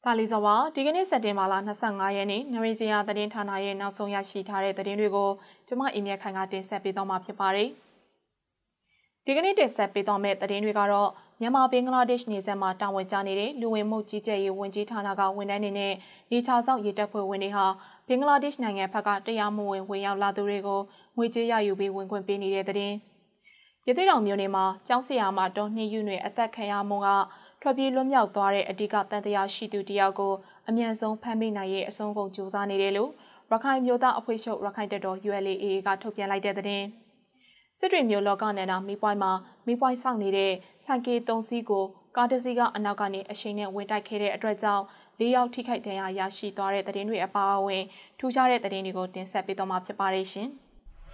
ပါလီဇဝါဒီကနေ့စက်တင်ဘာလ25ရက်နေ့နရိဇယာသတင်းဌာနရဲ့နောက်ဆုံးရရှိထားတဲ့သတင်းတွေကိုကျွန်မအီမြတ်ခိုင်ကတင်ဆက်ပေးသွားမှာဖြစ်ပါတယ်။ဒီကနေ့တင်ဆက်ပေးသွားမယ့်သတင်းတွေကတော့မြန်မာဘင်္ဂလားဒေ့ရှ်နယ်စပ်မှာတာဝန်ကျနေတဲ့လူဝင်မှုကြီးကြပ်ရေးဝန်ကြီးဌာနကဝန်ထမ်းတွေနဲ့နေချာဆောင်ရေတပ်ဖွဲ့ဝင်တွေဟာဘင်္ဂလားဒေ့ရှ်နိုင်ငံဘက်ကတရားမဝင်ဝင်ရောက်လာသူတွေကိုငွေကြေးရယူပြီးဝင်ခွင့်ပေးနေတဲ့သတင်း။ရသေးတောင်မြို့နယ်မှာကျောင်းဆရာမတော်နှင်းယူတွေအသက်ခံရမှုကထွက်ပြေးလွတ်မြောက်သွားတဲ့အဓိကတန်တရားရှိသူတယောက်ကိုအမြန်ဆုံးဖမ်းမိနိုင်ရေးအဆုံးကုန်ကြိုးစားနေတယ်လို့ရခိုင်မျိုးသားအဖွဲ့ချုပ်ရခိုင်တပ်တော် ULA/AA ကထုတ်ပြန်လိုက်တဲ့သတင်း။စစ်တွေမျိုးလောကနယ်နာမီးပွိုင်းမှာမီးပွိုင်းဆောင်နေတဲ့ဆိုင်ကယ်3စီးကိုကားတစ်စီးကအနောက်ကနေအရှိန်နဲ့ဝင်တိုက်ခဲ့တဲ့အတွက်ကြောင့်၄ယောက်ထိခိုက်ဒဏ်ရာရရှိသွားတဲ့သတင်းတွေအပါအဝင်ထူးခြားတဲ့သတင်းတွေကိုတင်ဆက်ပေးသွားမှာဖြစ်ပါတယ်ရှင်။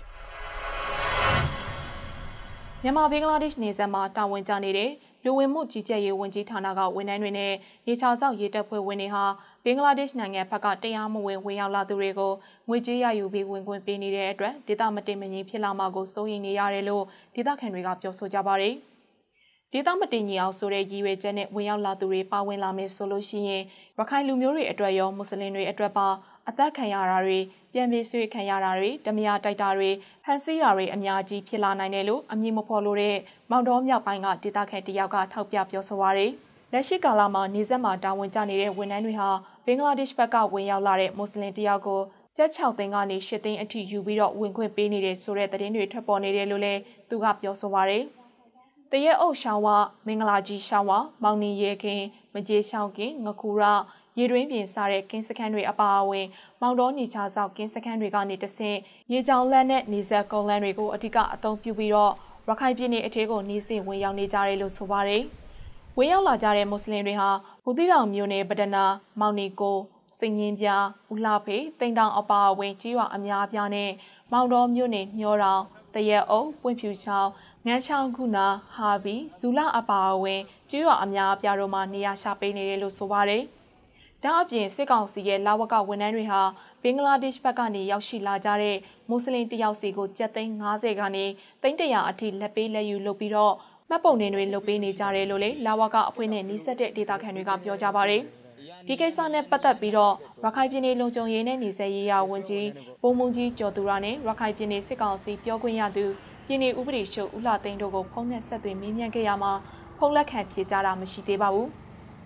မြန်မာဘင်္ဂလားဒေ့ရှ်နယ်စပ်မှာတာဝန်ကျနေတဲ့လူဝင်မှုကြီးကြပ်ရေးဝန်ကြီးဌာနကဝန်ထမ်းတွေနဲ့ရေချာဆောင်ရေတပ်ဖွဲ့ဝင်တွေဟာဘင်္ဂလားဒေ့ရှ်နိုင်ငံဘက်ကတရားမဝင်ဝင်ရောက်လာသူတွေကိုငွေကြေးရယူပြီးဝင်ခွင့်ပေးနေတဲ့အတွက်ဒေသမတည်မငြိမ်ဖြစ်လာမှာကိုစိုးရိမ်နေရတယ်လို့ဒေသခံတွေကပြောဆိုကြပါတယ်။ဒေသမတည်ငြိမ်အောင်ဆိုတဲ့ရည်ရွယ်ချက်နဲ့ဝင်ရောက်လာသူတွေပါဝင်လာမယ်ဆိုလို့ရှိရင်ရခိုင်လူမျိုးတွေအတွက်ရောမွတ်စလင်တွေအတွက်ပါအသက်ခံရတာတွေပြန်ပြေးဆွေးခံရတာတွေဓမြတိုက်တာတွေဖန်ဆီးတာတွေအများကြီးဖြစ်လာနိုင်တယ်လို့အမည်မဖော်လို့တဲ့မောင်တော်မြောက်ပိုင်းကဒေသခံတယောက်ကထောက်ပြပြောဆိုပါရယ်လက်ရှိကာလမှာနေဆက်မှာတာဝန်ကျနေတဲ့ဝန်ထမ်းတွေဟာဘင်္ဂလားဒေ့ရှ်ဘက်ကဝင်ရောက်လာတဲ့မွတ်စလင်တယောက်ကိုကျပ်6သိန်းကနေ8သိန်းအထိယူပြီးတော့ဝင်ခွင့်ပေးနေတဲ့ဆိုတဲ့သတင်းတွေထွက်ပေါ်နေတယ်လို့လည်းသူကပြောဆိုပါရယ်တရဲအုပ်ရှောင်းဝမင်္ဂလာကြီးရှောင်းဝမောင်နီရဲခင်းမကြေးရှောင်းကင်းငကူရရေတွင်းပြင်စားတဲ့ကင်းစခန်းတွေအပါအဝင်မောင်တော်ညီချာဆောက်ကင်းစခန်းတွေကနေတဆင့်ရေကြောင်လန်းနဲ့နေဆက်ကုန်းလန်းတွေကိုအဓိကအသုံးပြုပြီးတော့ရခိုင်ပြည်နယ်အထက်ကိုနေစဉ်ဝင်ရောက်နေကြတယ်လို့ဆိုပါတယ်။ဝင်ရောက်လာကြတဲ့မွတ်စလင်တွေဟာဘူးသီးတောင်မြို့နယ်ပဒနာမောင်နီကိုစိန်ငင်းပြဦးလှဖေးတိန်တောင်အပါအဝင်ကြီးရွာအများအပြားနဲ့မောင်တော်မြို့နယ်မျောတောင်တရဲအုပ်ပွင့်ဖြူချောင်းငန်းချောင်းခုနာဟာဘီဇူလာအပါအဝင်ကြီးရွာအများအပြားတို့မှာနေရာချပေးနေတယ်လို့ဆိုပါတယ်။ဒါအပြင်စစ်ကောင်စီရဲ့လာဝကဝန်ထမ်းတွေဟာဘင်္ဂလားဒေ့ရှ်ဘက်ကနေရောက်ရှိလာကြတဲ့မွတ်စလင်တယောက်စီကိုကျပ်သိန်း50ကနေသိန်း100အထိလက်ပေးလက်ယူလုပ်ပြီးတော့မှတ်ပုံတင်တွေလုပ်ပေးနေကြတယ်လို့လေလာဝကအဖွဲ့နဲ့နှိစက်တဲ့ဒေသခံတွေကပြောကြပါတယ်။ဒီကိစ္စနဲ့ပတ်သက်ပြီးတော့ရခိုင်ပြည်နယ်လုံခြုံရေးနဲ့နေဆက်ရေးရဝန်ကြီးပုံမှုကြီးကျော်သူရနဲ့ရခိုင်ပြည်နယ်စစ်ကောင်စီပြောခွင့်ရသူပြည်နယ်ဥပဒေချုပ်ဦးလှသိန်းတို့ကိုဖုန်းနဲ့ဆက်သွယ်မေးမြန်းခဲ့ရမှာဖုန်းလက်ခံဖြေကြားတာမရှိသေးပါဘူး။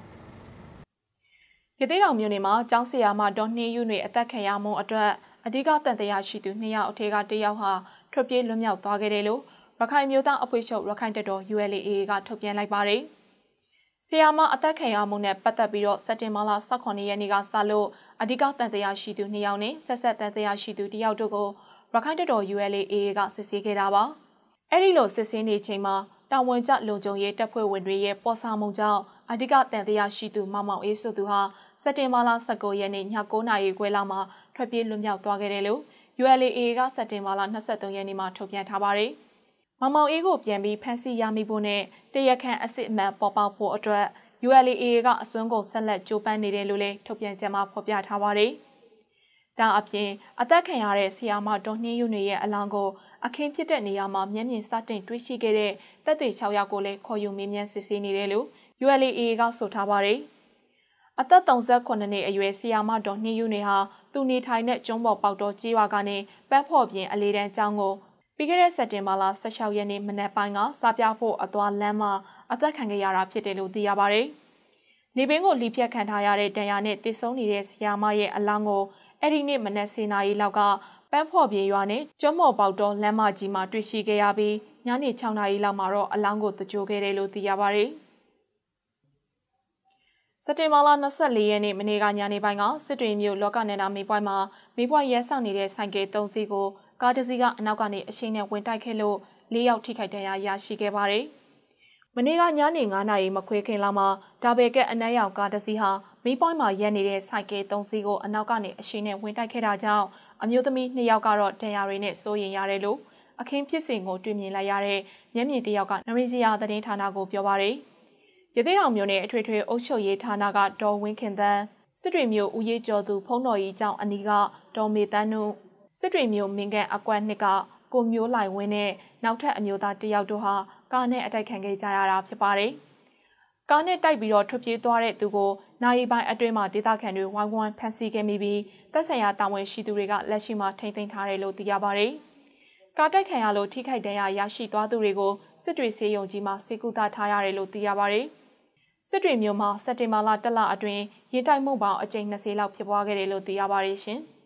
ရသေးတောင်မြို့နယ်မှာကျောင်းဆရာမတော်နှင်းယူတွေအသက်ခံရမှုအတွက်အဓိကတန်တရားရှိသူ2ယောက်အထက်က1ယောက်ဟာထွက်ပြေးလွတ်မြောက်သွားခဲ့တယ်လို့ရခိုင်မျိုးသားအဖွဲ့ချုပ်ရခိုင်တပ်တော် ULA/AA ကထုတ်ပြန်လိုက်ပါတယ်။ဆရာမအသက်ခံရမှုနဲ့ပတ်သက်ပြီးတော့စက်တင်ဘာလ18ရက်နေ့ကစလို့အဓိကတန်တရားရှိသူ2ယောက်နဲ့ဆက်တန်တရားရှိသူ1ယောက်တို့ကိုရခိုင်တပ်တော် ULA/AA ကစစ်ဆေးခဲ့တာပါ။အဲ့ဒီလိုစစ်ဆေးနေချိန်မှာတာဝန်ကျလုံခြုံရေးတပ်ဖွဲ့ဝင်တွေရဲ့ပေါ်ဆောင်မှုကြောင့်အဓိကတန်တရားရှိသူမောင်မောင်အေးဆိုသူဟာစက်တင်ဘာလ19ရက်နေ့ည9:00နာရီခွဲလောက်မှာထွက်ပြေးလွတ်မြောက်သွားခဲ့တယ်လို့ ULA/AA ကစက်တင်ဘာလ23ရက်နေ့မှာထုတ်ပြန်ထားပါတယ်။မောင်မောင်အေးကိုပြန်ပြီးဖမ်းဆီးရမိဖို့နဲ့တရက်ခန့်အစစ်အမှန်ပေါ်ပေါက်ဖို့အတွက် ULA/AA ကအစွမ်းကုန်ဆက်လက်ကြိုးပမ်းနေတယ်လို့လည်းထုတ်ပြန်ချက်မှာဖော်ပြထားပါတယ်။ဒါအပြင်အသက်ခံရတဲ့ဆီယာမတော်နှင်းယူနေရဲ့အလောင်းကိုအခင်းဖြစ်တဲ့နေရာမှာမျက်မြင်စတင်တွေ့ရှိခဲ့တဲ့တပ်တွေ6ယောက်ကိုလည်းခေါ်ယူမေးမြန်းစစ်ဆေးနေတယ်လို့ ULA/AA ကဆိုထားပါတယ်။အသက်38နှစ်အရွယ်ဆီယာမတော်နှင်းယူနေဟာသူနေထိုင်တဲ့ကျွန်းပေါ်ပေါက်တော်ကြေးရွာကနေပန်းဖော်ပြင်အလေးတန်းကျောင်းကိုပြီးခဲ့တဲ့စက်တင်ဘာလ16ရက်နေ့မနက်ပိုင်းကစားပြဖို့အသွားလမ်းမှာအသက်ခံခဲ့ရတာဖြစ်တယ်လို့သိရပါတယ်။နေပင်ကိုလိဖြတ်ခံထားရတဲ့ဒဏ်ရာနဲ့တည်ဆုံနေတဲ့ဆီယာမရဲ့အလောင်းကိုအဲ့ဒီနေ့မနက်10:00နာရီလောက်ကပန်းဖော်ပြေရွာနဲ့ကျွန်းမော်ပေါတော်လမ်းမကြီးမှာတွေ့ရှိခဲ့ရပြီးညနေ6:00နာရီလောက်မှာတော့အလောင်းကိုတကြိုခဲ့တယ်လို့သိရပါတယ်။စက်တင်ဘာလ24ရက်နေ့မနေ့ကညနေပိုင်းကစစ်တွေမြို့လောကနယ်နာမီးပွိုင်းမှာမီးပွိုင်းရဲဆောင်နေတဲ့ဆိုင်ကယ်3စီးကိုကားတစ်စီးကအနောက်ကနေအရှိန်နဲ့ဝင်တိုက်ခဲ့လို့4ယောက်ထိခိုက်ဒဏ်ရာရရှိခဲ့ပါတယ်။မနေ့ကညနေ9:00နာရီမခွဲခင်လောက်မှာဒါဘယ်ကအနက်ရောင်ကားတစ်စီးဟာမီးပွိုင်းမှာရပ်နေတဲ့ဆိုင်ကယ်3စီးကိုအနောက်ကနေအရှိန်နဲ့ဝင်တိုက်ခဲ့တာကြောင့်အမျိုးသမီး2ယောက်ကတော့ဒဏ်ရာတွေနဲ့စိုးရိမ်ရတယ်လို့အခင်းဖြစ်စဉ်ကိုတွေ့မြင်လိုက်ရတဲ့မျက်မြင်တစ်ယောက်ကနရိဇယာသတင်းဌာနကိုပြောပါတယ်။ရသေးတောင်မြို့နယ်အထွေထွေအုပ်ချုပ်ရေးဌာနကဒေါ်ဝင်းခင်သန်းစစ်တွေမြို့ဦးရေးကျော်သူဖုံးတော်ကြီးကျောင်းအနီးကဒေါ်မေတန်းနုစစ်တွေမြို့မင်းကန်အကွက်နှစ်ကကိုမျိုးလိုက်ဝင်းနဲ့နောက်ထပ်အမျိုးသားတစ်ယောက်တို့ဟာကားနဲ့အတိုက်ခံခဲ့ကြရတာဖြစ်ပါတယ်။ကားနဲ့တိုက်ပြီးတော့ထွက်ပြေးသွားတဲ့သူကိုနိုင်ပိုင်းအတွင်းမှာဒေသခံတွေဝိုင်းဝန်းဖမ်းဆီးခဲ့မိပြီးတပ်ဆိုင်ရာတာဝန်ရှိသူတွေကလက်ရှိမှာထိန်းသိမ်းထားတယ်လို့သိရပါတယ်။ကားတိုက်ခံရလို့ထိခိုက်ဒဏ်ရာရရှိသွားသူတွေကိုစစ်တွေဆေးရုံကြီးမှာဆေးကုသထားရတယ်လို့သိရပါတယ်။စစ်တွေမြို့မှာစက်တင်ဘာလ1လအတွင်းရေတိုက်မှုပေါင်းအကြိမ်20လောက်ဖြစ်ပွားခဲ့တယ်လို့သိရပါတယ်ရှင်။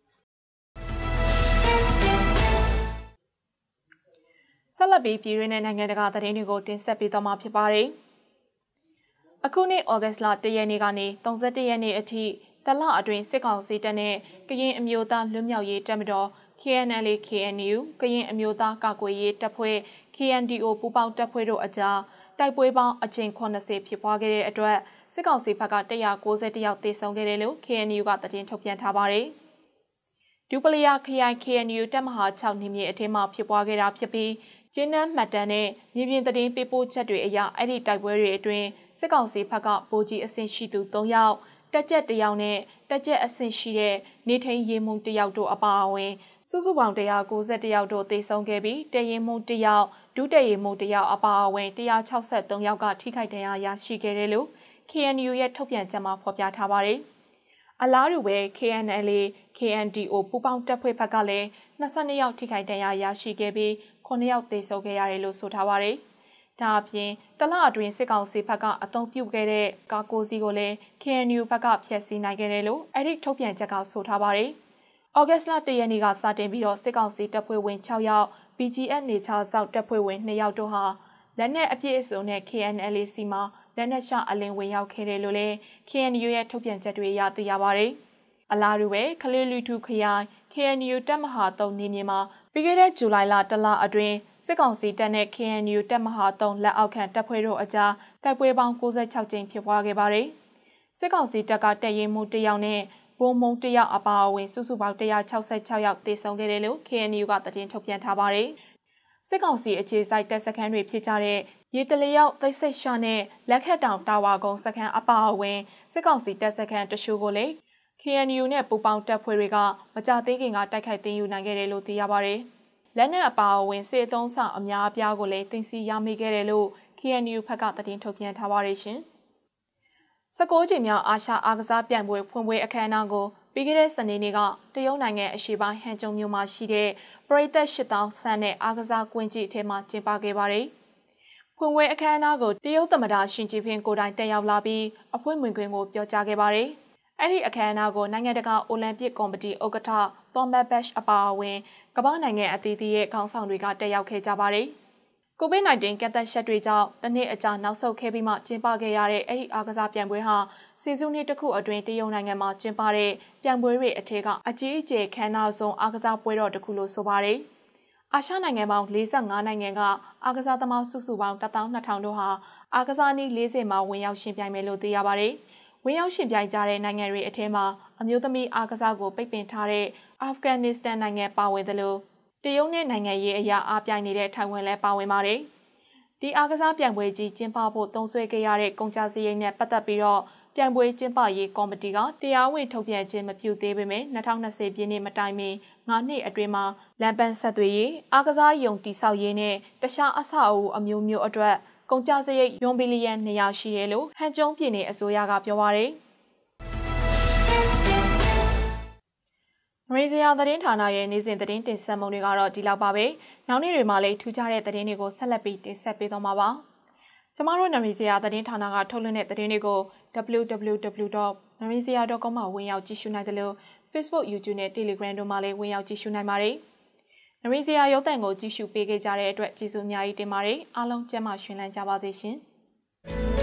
ဆက်လက်ပြီးပြည်တွင်းနဲ့နိုင်ငံတကာသတင်းတွေကိုတင်ဆက်ပေးသွားမှာဖြစ်ပါတယ်။အခုနှစ်ဩဂတ်လ1ရက်နေ့ကနေ31ရက်နေ့အထိတလအတွင်းစစ်ကောင်စီတပ်နဲ့ကရင်အမျိုးသားလွတ်မြောက်ရေးတပ်မတော် KNLA KNU ကရင်အမျိုးသားကာကွယ်ရေးတပ်ဖွဲ့ KNDO ပူးပေါင်းတပ်ဖွဲ့တို့အကြားတိုက်ပွဲပေါင်းအကြိမ်80ဖြစ်ပွားခဲ့တဲ့အတွက်စစ်ကောင်စီဘက်က191ယောက်သေဆုံးခဲ့တယ်လို့ KNU ကသတင်းထုတ်ပြန်ထားပါတယ်။ဒူပလီယာခရိုင် KNU တပ်မဟာ6နေမြေအထက်မှာဖြစ်ပွားခဲ့တာဖြစ်ပြီးကျင်းနှမ်းမှတ်တမ်းနဲ့မြေပြင်သတင်းပေးပို့ချက်တွေအရအဲ့ဒီတိုက်ပွဲတွေအတွင်းစစ်ကောင်စီဘက်ကဗိုလ်ကြီးအဆင့်ရှိသူ3ယောက်တက်ကြက်1ယောက်နဲ့တက်ကြက်အဆင့်ရှိတဲ့နေထိန်ရေးမှု1ယောက်တို့အပါအဝင်စုစုပေါင်း191ယောက်တို့သေဆုံးခဲ့ပြီးတရင်မှု1ယောက်ဒုတရင်မှု1ယောက်အပါအဝင်163ယောက်ကထိခိုက်ဒဏ်ရာရရှိခဲ့တယ်လို့ KNU ရဲ့ထုတ်ပြန်ချက်မှာဖော်ပြထားပါတယ်။အလားတူပဲ KNLA KNDO ပူးပေါင်းတပ်ဖွဲ့ဘက်ကလည်း22ယောက်ထိခိုက်ဒဏ်ရာရရှိခဲ့ပြီး9ယောက်သေဆုံးခဲ့ရတယ်လို့ဆိုထားပါတယ်။ဒါအပြင်တလအတွင်းစစ်ကောင်စီဘက်ကအုံပြုတ်ခဲ့တဲ့ကားကိုစီကိုလည်း KNU ဘက်ကဖျက်ဆီးနိုင်ခဲ့တယ်လို့အဲ့ဒီထုတ်ပြန်ချက်ကဆိုထားပါတယ်။ဩဂတ်လ1ရက်နေ့ကစတင်ပြီးတော့စစ်ကောင်စီတပ်ဖွဲ့ဝင်6ယောက် BGF နေချာစောက်တပ်ဖွဲ့ဝင်2ယောက်တို့ဟာလက်နက်အပြည့်အစုံနဲ့ KNLA စီမှာလက်နက်ရှအလင်းဝင်ရောက်ခဲ့တယ်လို့လည်း KNU ရဲ့ထုတ်ပြန်ချက်တွေအရသိရပါတယ်။အလားတူပဲခလေးလူထုခရိုင် KNU တပ်မဟာ3နေမြေမှာပြီးခဲ့တဲ့ဇူလိုင်လ1လအတွင်းစစ်ကောင်စီတပ်နဲ့ KNU တပ်မဟာ3လက်အောက်ခံတပ်ဖွဲ့တို့အကြားတိုက်ပွဲပေါင်း96ကြိမ်ဖြစ်ပွားခဲ့ပါတယ်။စစ်ကောင်စီတပ်ကတပ်ရင်းမှု1ယောက်နဲ့ဗိုလ်မှူး1ယောက်အပါအဝင်စုစုပေါင်း166ယောက်သေဆုံးခဲ့တယ်လို့ KNU ကသတင်းထုတ်ပြန်ထားပါတယ်။စစ်ကောင်စီအခြေစိုက်တပ်စခန်းတွေဖြစ်ကြတဲ့ရေတလျောက်သိစိတ်ရှာနဲ့လက်ခတ်တောင်တာဝါကုန်းစခန်းအပါအဝင်စစ်ကောင်စီတပ်စခန်းတချို့ကိုလည်း KNU နဲ့ပူးပေါင်းတပ်ဖွဲ့တွေကမကြသေးခင်ကတိုက်ခိုက်သိမ်းယူနိုင်ခဲ့တယ်လို့သိရပါတယ်။လက်နက်အပါအဝင်စစ်အုံဆောင်အများအပြားကိုလည်းတင်စီရမိခဲ့တယ်လို့ KNU ဘက်ကသတင်းထုတ်ပြန်ထားပါတယ်ရှင်။19ကြိမ်မြောက်အာရှအားကစားပြိုင်ပွဲဖွင့်ပွဲအခမ်းအနားကိုပြီးခဲ့တဲ့စနေနေ့ကတရုတ်နိုင်ငံအရှေ့ပိုင်းဟန်ကျုံမြို့မှာရှိတဲ့ပရိသတ်8000ဆန်းနဲ့အားကစားကွင်းကြီးအထက်မှာကျင်းပခဲ့ပါတယ်။ဖွင့်ပွဲအခမ်းအနားကိုတရုတ်သမ္မတရှင်ကျင်းဖျင်ကိုယ်တိုင်တက်ရောက်လာပြီးအဖွင့်ဝင်ခွင့်ကိုပြောကြားခဲ့ပါတယ်။အဲ့ဒီအခမ်းအနားကိုနိုင်ငံတကာအိုလံပစ်ကော်မတီဥက္ကဋ္ဌသောမတ်ဘက်အပါအဝင်ကမ္ဘာနိုင်ငံအသီးသီးရဲ့ခေါင်းဆောင်တွေကတက်ရောက်ခဲ့ကြပါတယ်။ COVID-19 ကန့်သတ်ချက်တွေကြောင့်တစ်နှစ်အကြာနောက်ဆုတ်ခဲ့ပြီးမှကျင်းပခဲ့ရတဲ့အဲ့ဒီအားကစားပြိုင်ပွဲဟာစီဇူနှစ်တစ်ခုအတွင်းတရုတ်နိုင်ငံမှာကျင်းပတဲ့ပြိုင်ပွဲတွေအထက်ကအကြီးအကျယ်ခမ်းနားဆုံးအားကစားပွဲတော်တစ်ခုလို့ဆိုပါတယ်။အာရှနိုင်ငံပေါင်း45နိုင်ငံကအားကစားသမားစုစုပေါင်း12000တို့ဟာအားကစားနည်း40မှာဝင်ရောက်ရှင်ပြိုင်မယ်လို့သိရပါတယ်။ဝင်ရောက်ရှင်ပြိုင်ကြတဲ့နိုင်ငံတွေအထက်မှာအမျိုးသမီးအားကစားကိုပိတ်ပင်ထားတဲ့အာဖဂန်နစ္စတန်နိုင်ငံပါဝင်တယ်လို့တရုတ်နဲ့နိုင်ငံရေးအရာအားပြိုင်နေတဲ့ထိုင်ဝမ်လည်းပါဝင်ပါတယ်။ဒီအားကစားပြိုင်ပွဲကြီးကျင်းပဖို့သုံးစွဲခဲ့ရတဲ့ကုန်ကျစရိတ်နဲ့ပတ်သက်ပြီးတော့ပြိုင်ပွဲကျင်းပရေးကော်မတီကတရားဝင်ထုတ်ပြန်ခြင်းမပြုသေးပေမဲ့2020ပြည့်နှစ်မတိုင်မီ9နှစ်အတွင်းမှာလမ်းပန်းဆက်သွယ်ရေးအားကစားယုံတိဆောက်ရေးနဲ့တခြားအဆောက်အဦအမျိုးမျိုးအတွက်ကုန်ကျစရိတ်1ဘီလီယံ200ရှိတယ်လို့ဟန်ကျုံပြည်နယ်အစိုးရကပြောပါရယ်ရေစရာသတင်းဌာနရဲ့နေ့စဉ်သတင်းတင်ဆက်မှုတွေကတော့ဒီလောက်ပါပဲ။နောက်နေ့တွေမှာလည်းထူးခြားတဲ့သတင်းတွေကိုဆက်လက်ပြီးတင်ဆက်ပေးသွားမှာပါ။ကျမတို့ရေစရာသတင်းဌာနကထုတ်လွှင့်တဲ့သတင်းတွေကို www.narinjara.com မှာဝင်ရောက်ကြည့်ရှုနိုင်တယ်လို့ Facebook, YouTube နဲ့ Telegram တို့မှာလည်းဝင်ရောက်ကြည့်ရှုနိုင်ပါတယ်။ရေစရာရုပ်သံကိုကြည့်ရှုပေးခဲ့ကြတဲ့အတွက်ကျေးဇူးအများကြီးတင်ပါတယ်။အားလုံးကျန်းမာရှင်လန်းကြပါစေရှင်။